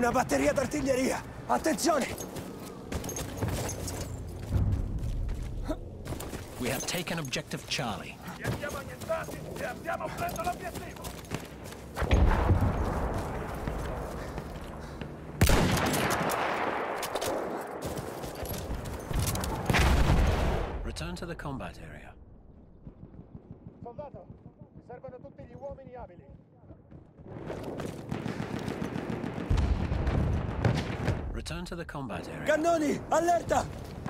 Una batteria d'artiglieria! Attenzione! We have taken objective Charlie. Siamo annientati e abbiamo preso l'obiettivo! Return to the combat area. Soldato, mi servono tutti gli uomini abili. Return to the combat area. Cannoni! Allerta!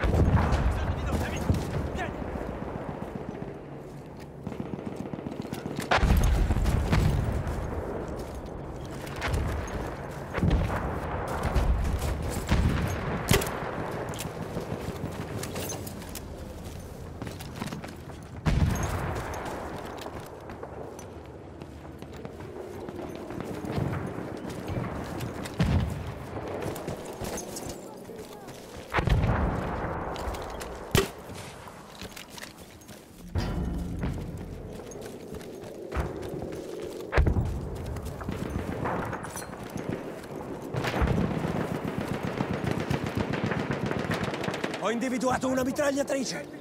Ho individuato una mitragliatrice!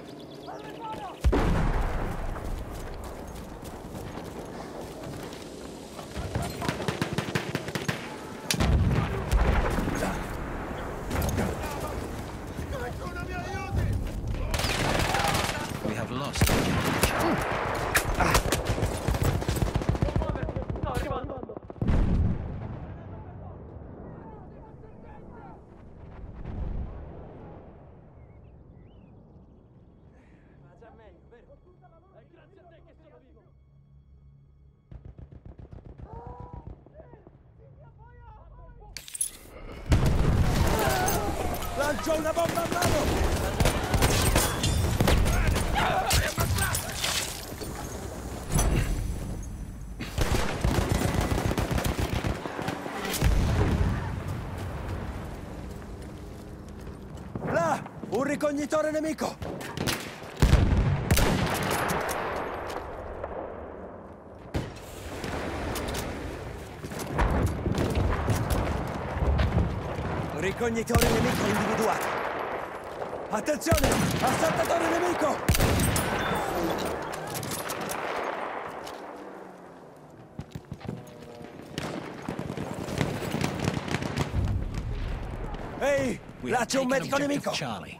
We have lost objective Charlie. Lancio una bomba a mano! Là! Un ricognitore nemico! Ricognitore nemico individuato! Attenzione! Assaltatore nemico! Ehi! We Là have c'è un taken medico objective nemico! Charlie.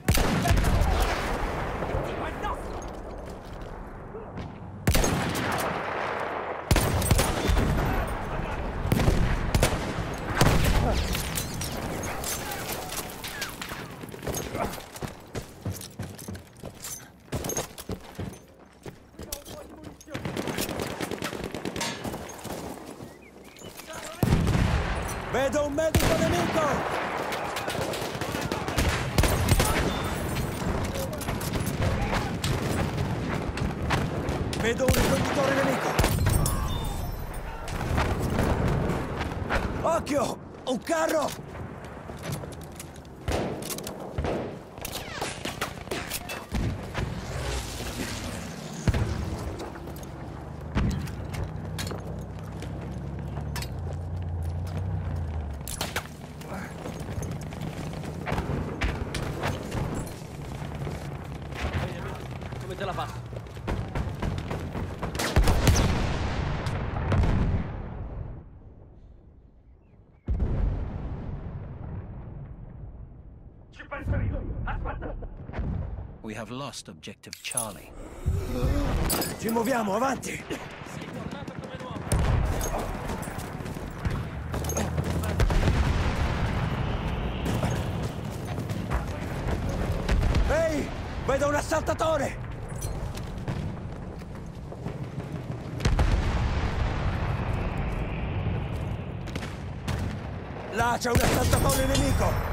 Vedo un medico nemico! Vedo un ricognitore nemico! Occhio! Un carro! Come te la fa? Ci penso io! Aspetta! We have lost objective Charlie. Ci muoviamo, avanti! Sei tornato come nuovo. Ehi! Vedo un assaltatore! Là c'è un assaltatore nemico!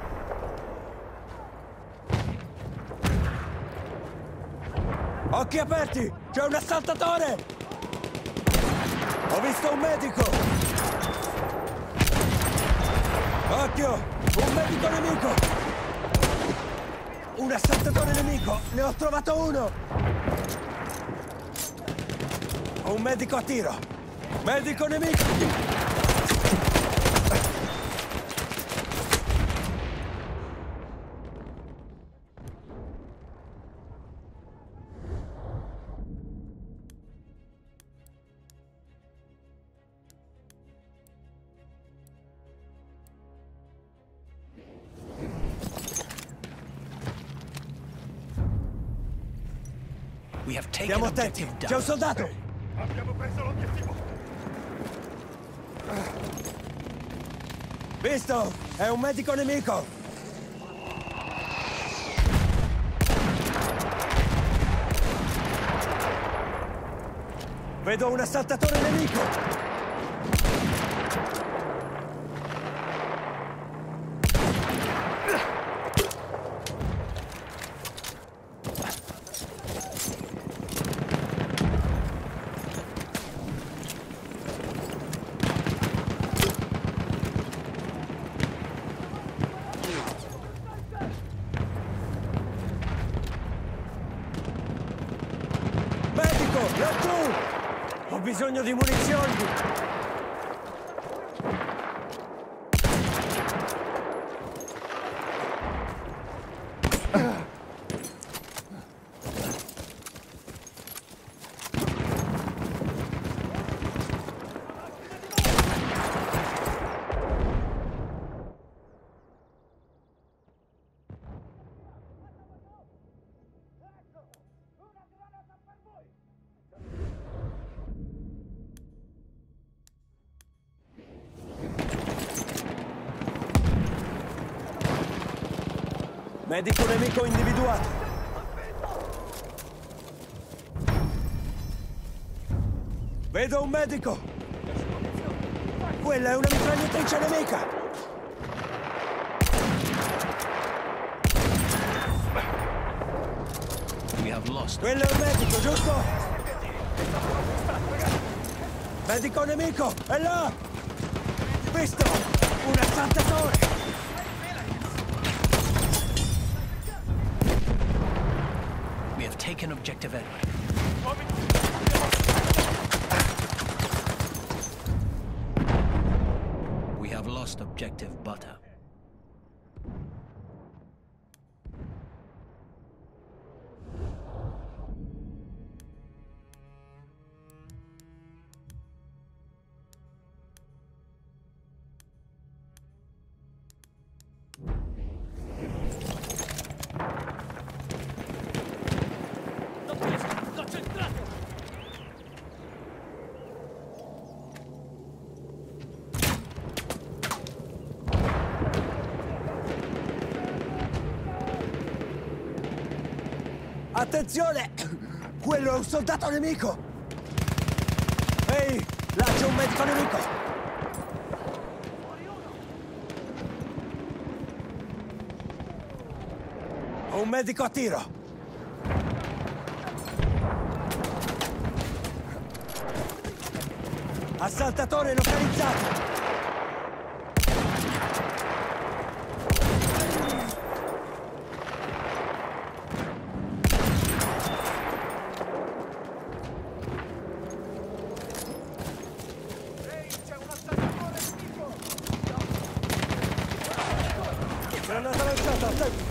Occhi aperti! C'è un assaltatore! Ho visto un medico! Occhio! Un medico nemico! Un assaltatore nemico! Ne ho trovato uno! Ho un medico a tiro! Medico nemico! We have taken Stiamo attenti, objective c'è un Duff. soldato! Abbiamo preso l'obiettivo. Visto! È un medico nemico! Vedo un assaltatore nemico! Medico, laggiù! Ho bisogno di munizioni! Medico nemico individuato! Vedo un medico! Quella è una mitragliatrice nemica! We have lost. Quello è un medico, giusto? Medico nemico! È là! Visto! Un assaltatore! We have taken objective Edward. We have lost objective Butter. Concentrate! Attenzione! Quello è un soldato nemico! Ehi! Là c'è un medico nemico! Ho un medico a tiro! Assaltatore localizzato! Granata lanciata, attenti!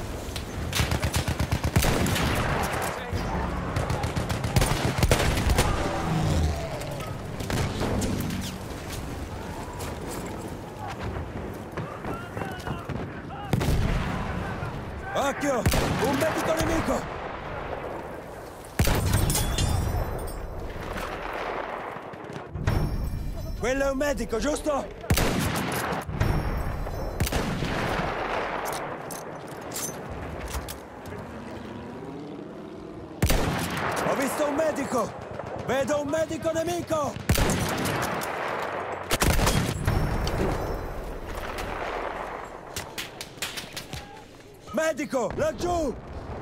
Occhio! Un medico nemico! Quello è un medico, giusto? Ho visto un medico! Vedo un medico nemico! Medico, laggiù!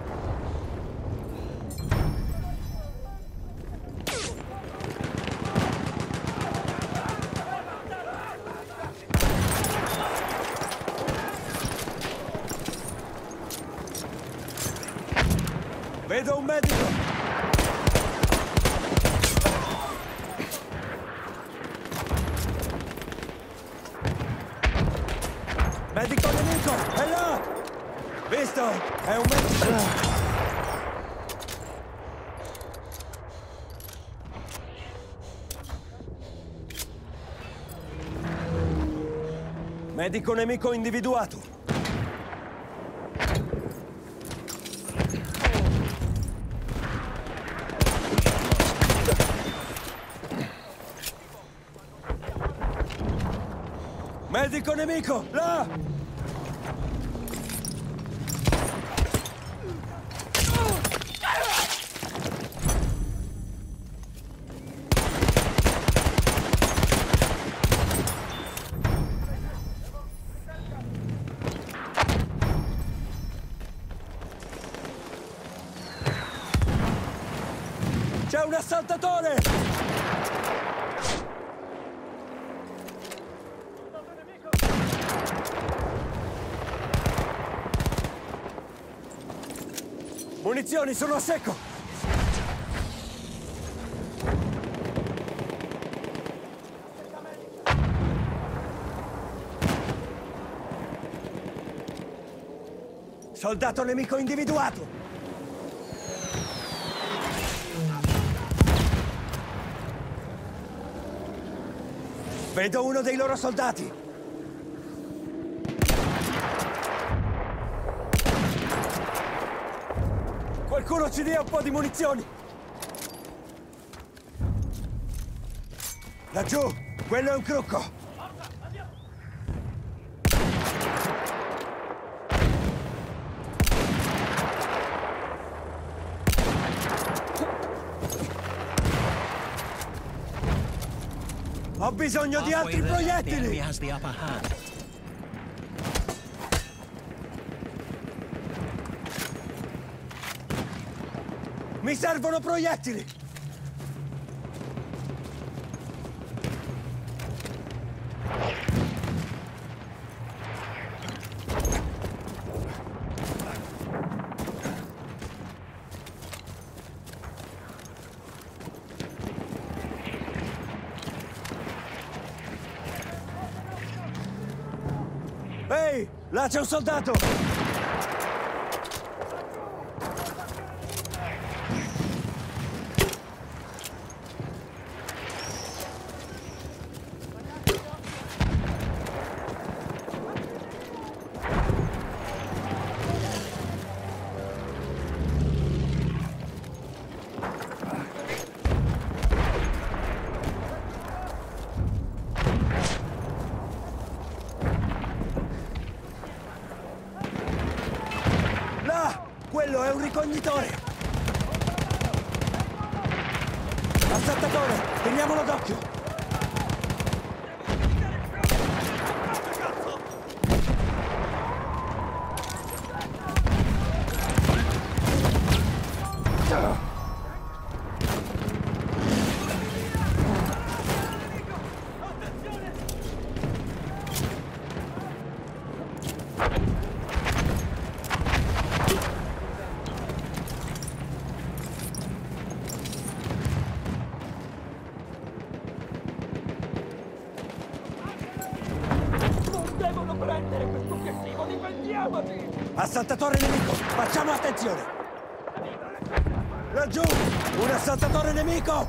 Vedo un medico! Medico nemico! È là! Visto? È un medico! Medico nemico individuato! Medico nemico, là! C'è un assaltatore! Munizioni, sono a secco! Soldato nemico individuato! Vedo uno dei loro soldati! Qualcuno ci dia un po' di munizioni! Laggiù! Quello è un crucco! Ho bisogno di altri proiettili! Mi servono proiettili! Ehi, là c'è un soldato! Quello è un ricognitore! Assaltatore! Teniamolo d'occhio! Prendere questo obiettivo, difendiamoci! Assaltatore nemico! Facciamo attenzione! Laggiù! Un assaltatore nemico!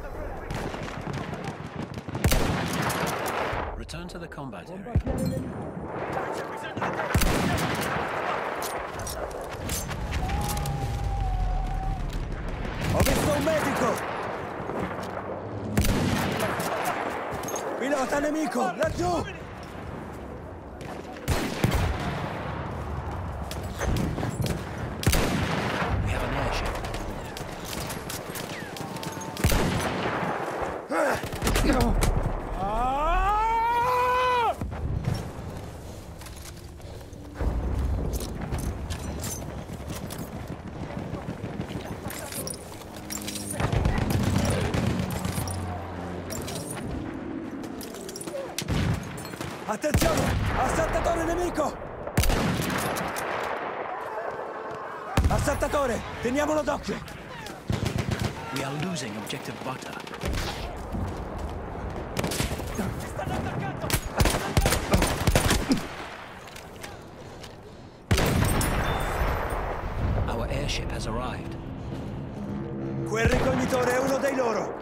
Return to the combat area. Ho visto un medico! Pilota nemico! Laggiù! Attenzione! Assaltatore nemico! Assaltatore! Teniamolo d'occhio! We are losing objective butter. Ci stanno attaccando! Our airship has arrived. Quel ricognitore è uno dei loro!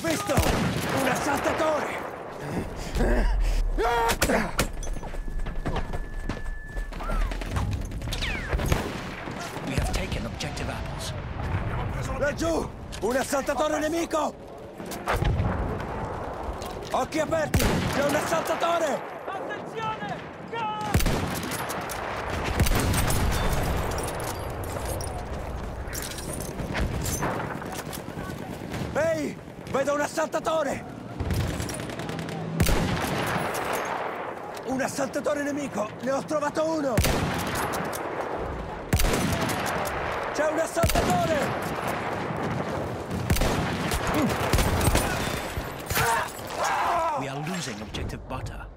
Visto! Un assaltatore! We have taken objective apples. Laggiù! Un assaltatore nemico! Occhi aperti! C'è un assaltatore! Attenzione! Gas! Ehi! Vedo un assaltatore! Un assaltatore nemico! Ne ho trovato uno! C'è un assaltatore! We are losing objective butter.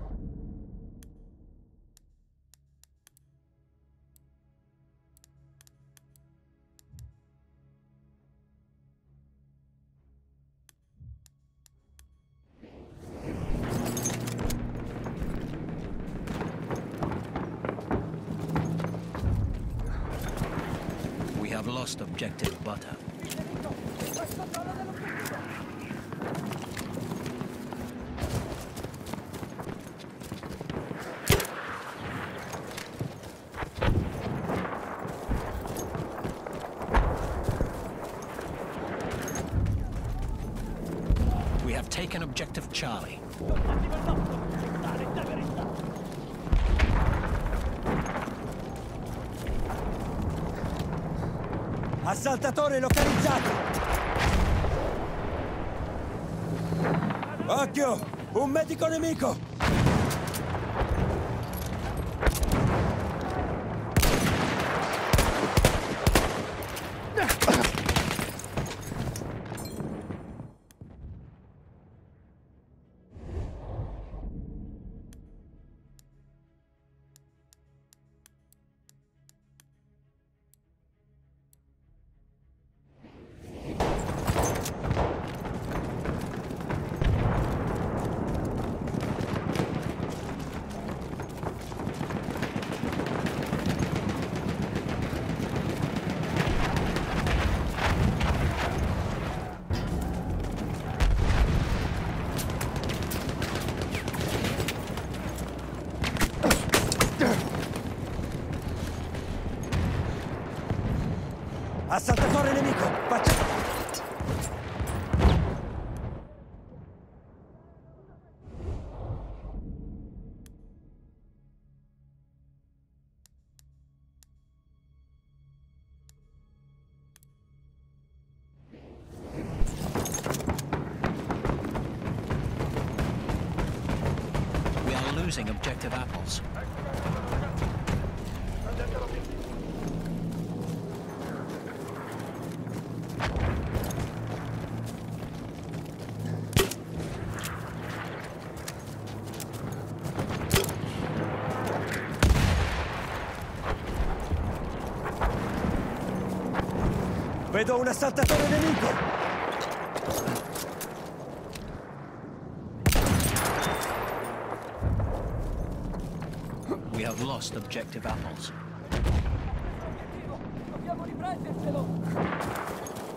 We have lost objective butter. We have taken objective Charlie. Assaltatore localizzato! Occhio! Un medico nemico! Assaltatore nemico! Faccia... We are losing objective apples. Vedo un assaltatore nemico! We have lost objective apples. Dobbiamo riprendercelo!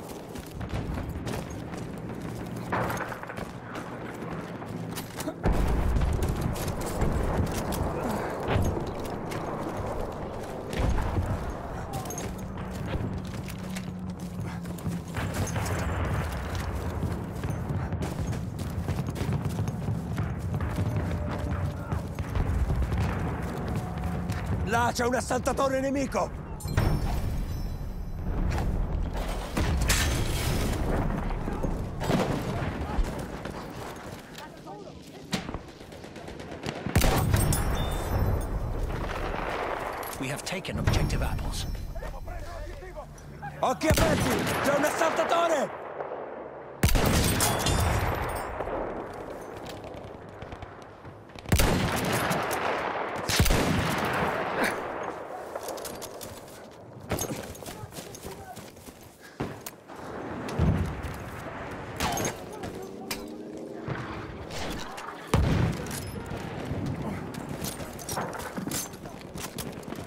Là c'è un assaltatore nemico! We have taken objective apples. Occhi aperti! C'è un assaltatore!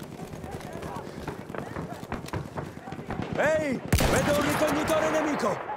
Ehi! Vedo un ricognitore nemico!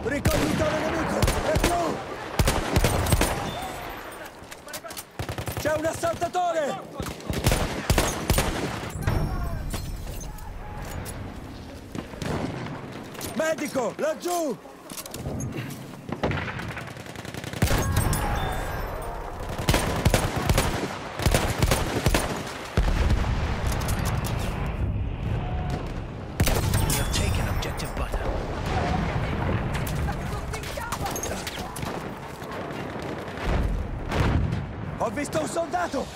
Ricognitore nemico! E più! C'è un assaltatore! Medico, laggiù! We have taken objective butter. Ho visto un soldato!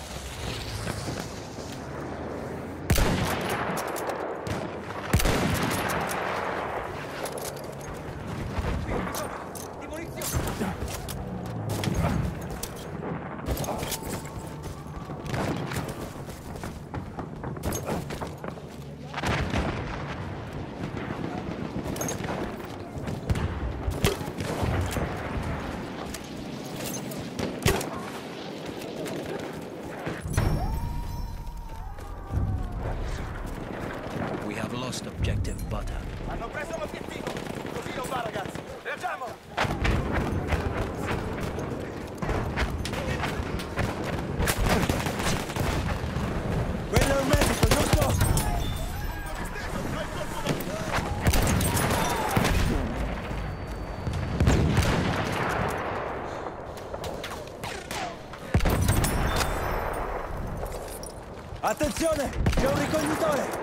Di munizioni! We have lost objective butter. Hanno preso l'obiettivo! Così non va, ragazzi! Reagiamo! Quello è un medico, giusto? Attenzione! C'è un ricognitore!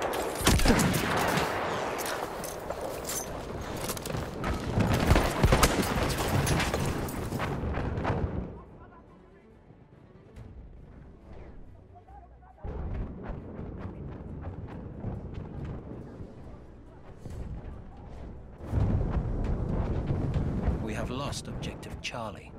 We have lost objective Charlie.